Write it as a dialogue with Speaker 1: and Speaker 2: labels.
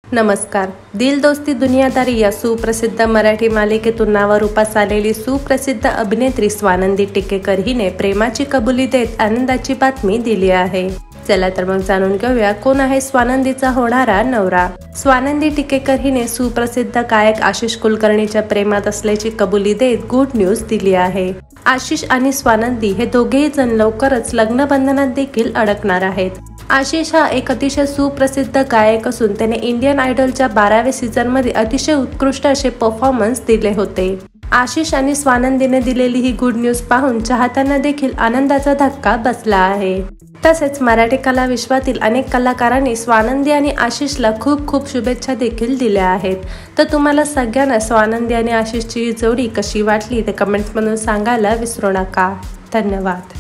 Speaker 1: नमस्कार. दिल दोस्ती दुनियादारी या सुप्रसिद्ध मराठी मालिकेतून नावारूपास आलेली सुप्रसिद्ध अभिनेत्री स्वानंदी टिकेकर हिने प्रेमाची कबुली देत आनंदाची बातमी दिली आहे. चला तर मग जाणून घेऊया कोण आहे स्वानंदीचा होणारा नवरा. स्वानंदी टिकेकर हिने सुप्रसिद्ध गायक आशिष कुलकर्णीच्या प्रेमात असल्याची कबुली देत गुड न्यूज दिली आहे. आशिष आणि स्वानंदी हे दोघेही जण लवकरच लग्न बंधनात देखील अडकणार आहेत. आशिष हा एक अतिशय सुप्रसिद्ध गायक असून त्याने इंडियन आयडलच्या 12व्या सीझन मध्ये अतिशय उत्कृष्ट असे परफॉर्मन्स दिले होते. आशिष आणि स्वानंदीने दिलेली ही गुड न्यूज पाहून चाहत्यांना देखील आनंदाचा धक्का बसला आहे. तसेच मराठी कला विश्वातील अनेक कलाकारांनी स्वानंदी आणि आशिषला खूप खूप शुभेच्छा देखील दिल्या आहेत. तर तुम्हाला सगळ्यांना स्वानंदी आणि आशिषची जोडी कशी वाटली ते कमेंट्स मधून सांगायला विसरू नका. धन्यवाद.